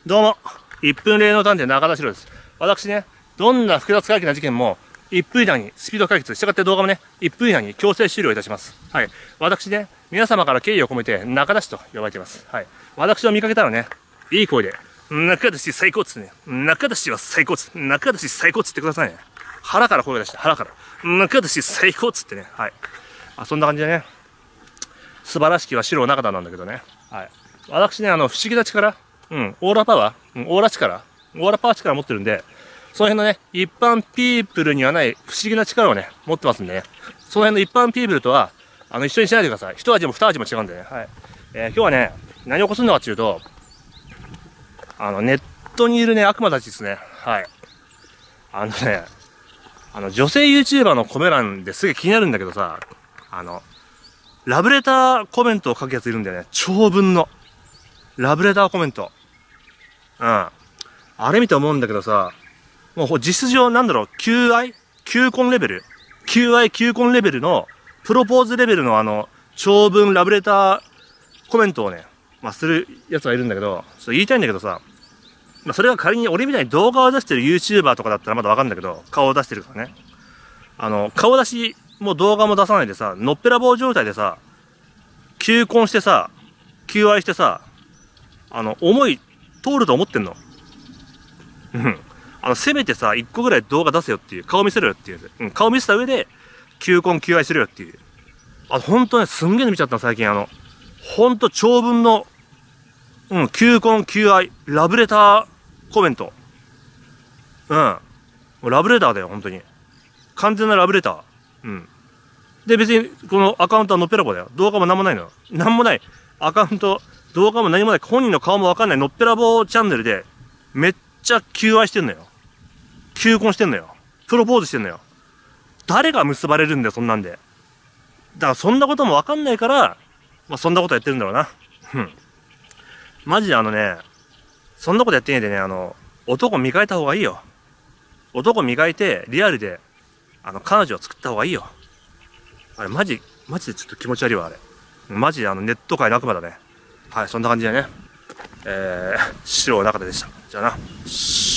どうも、1分霊能探偵中田史郎です。私ね、どんな複雑怪奇な事件も、1分以内にスピード解決、したがって動画もね、1分以内に強制終了いたします。はい。私ね、皆様から敬意を込めて、中田氏と呼ばれています。はい。私を見かけたらね、いい声で、中田氏最高っつってね、中田氏は最高っつって、中田氏最高っつってくださいね。腹から声を出して、腹から。中田氏最高っつってね、はい。そんな感じでね、素晴らしきは史郎中田なんだけどね。はい。私ね、不思議な力、オーラパワー、オーラ力、オーラパワー力持ってるんで、その辺のね、一般ピープルにはない不思議な力をね、持ってますんでね、その辺の一般ピープルとは、一緒にしないでください。一味も二味も違うんでね、はい。今日はね、何を起こすのかっていうと、ネットにいるね、悪魔たちですね、はい。女性 YouTuber のコメ欄ですげえ気になるんだけどさ、ラブレターコメントを書くやついるんだよね。長文の。ラブレターコメント。あれ見て思うんだけどさ、もう実情なんだろう、求婚レベル求婚レベルの、プロポーズレベルの長文ラブレターコメントをね、するやつがいるんだけど、言いたいんだけどさ、それが仮に俺みたいに動画を出してる YouTuber とかだったらまだわかるんだけど、顔を出してるからね。顔出しも動画も出さないでさ、のっぺらぼう状態でさ、求婚してさ、求愛してさ、思い通ると思ってんの。せめてさ、一個ぐらい動画出せよっていう、顔見せろよっていう。顔見せた上で、求婚、求愛するよっていう。ほんとね、すんげえの見ちゃったの、最近ほんと長文の、求婚、求愛、ラブレターコメント。もうラブレターだよ、ほんとに。完全なラブレター。で、別に、このアカウントはのっぺらぼうだよ。動画もなんもないのよ。なんもない。アカウント、動画も何もない。本人の顔もわかんない。のっぺらぼうチャンネルで、めっちゃ求愛してんのよ。求婚してんのよ。プロポーズしてんのよ。誰が結ばれるんだよ、そんなんで。だからそんなこともわかんないから、そんなことやってるんだろうな。マジでそんなことやってねえでね、男磨いた方がいいよ。男磨いて、リアルで、彼女を作った方がいいよ。あれ、マジでちょっと気持ち悪いわ、あれ。マジでネット界の悪魔だね。はい、そんな感じでね。史郎中田でした。じゃあな。